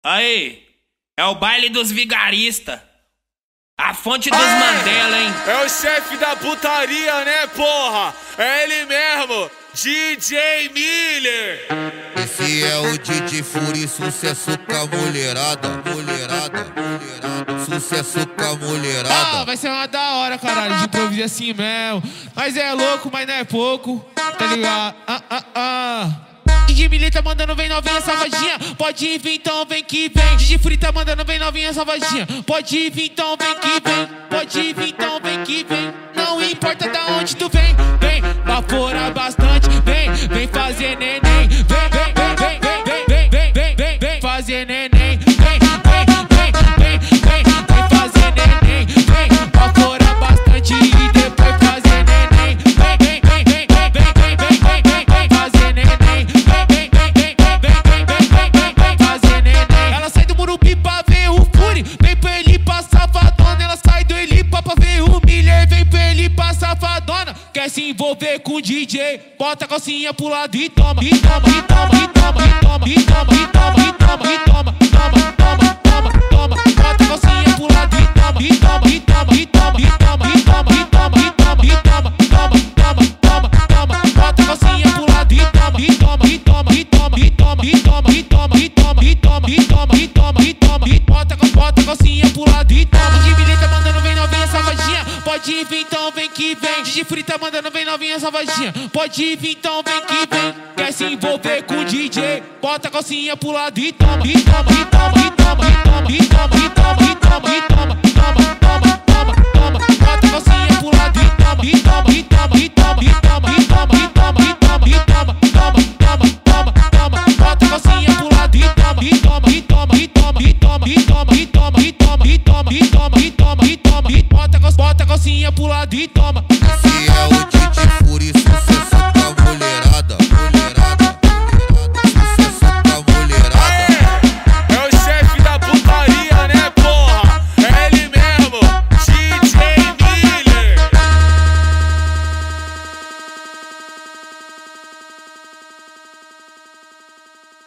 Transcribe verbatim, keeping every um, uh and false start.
Aí, é o baile dos vigaristas. A fonte dos Aê, Mandela, hein? É o chefe da putaria, né, porra? É ele mesmo, D J Miller. Esse é o D J Fury, sucesso com a mulherada, mulherada, mulherada, sucesso com a mulherada. Ah, vai ser uma da hora, caralho, de improviso assim mesmo. Mas é louco, mas não é pouco, tá ligado? Ah, ah, ah. D J Miller tá mandando, vem novinha safadinha. Pode ir, vem, então vem que vem. D J Fury tá mandando, vem novinha safadinha. Pode ir, vem, então vem que vem. Pode ir, vem, então vem que vem. Não importa da onde tu vem, vem, vapora bastante. Vem, vem fazer neném. Vem, vem, vem, vem, vem, vem, vem, vem, vem, vem fazer neném. Vem, vem, vem, vem, vem, vem fazer neném. Vem, vapora bastante e depois fazer neném. Vem, vem, vem, vem, vem, vem, vem, vem, vem, vem fazer neném. Vem, vem, vem, vem, vem, vem, vem, vem, vem, vem fazer neném. Ela sai do Murupi pra ver o Fury, vem pra ele pra safadona. Ela sai do Elipa pra ver o Miller, vem pra ele pra safadona. Quer se envolver com o D J, bota a calcinha pro lado e toma, e toma, e toma, e toma, e toma, e toma, e toma, e toma, e toma, toma, toma, toma, toma, bota a calcinha pro lado e toma, e toma, e toma, e toma, e toma, e toma, e toma, e toma, e toma, toma, toma, toma, toma, bota a calcinha pro lado e toma, e toma, e toma, e toma, e toma, e toma, e toma, e toma, e toma, e toma, e toma, e toma, e bota bota a calcinha pro lado e toma. D J Miller tá mandando, vem novinha safadinha. Pode ir, vem, então vem que vem. D J Fury tá mandando, vem novinha safadinha. Pode ir, vem, então vem que vem. Quer se envolver com o D J, bota a calcinha pro lado e toma, e toma, e toma, e toma, e toma, e toma, e toma, e toma, e toma, toma, toma, toma, toma, bota a calcinha pro lado e toma, e toma, e toma, e toma, e toma, e toma, e toma, e toma, e toma, toma, toma, toma, toma, bota a calcinha pro lado e toma, e toma, e toma, e toma, e toma, e toma, e toma, e toma, e toma, e toma, e toma, e toma, e bota bota a calcinha pro lado e toma. Esse é o D J Fury, sucesso.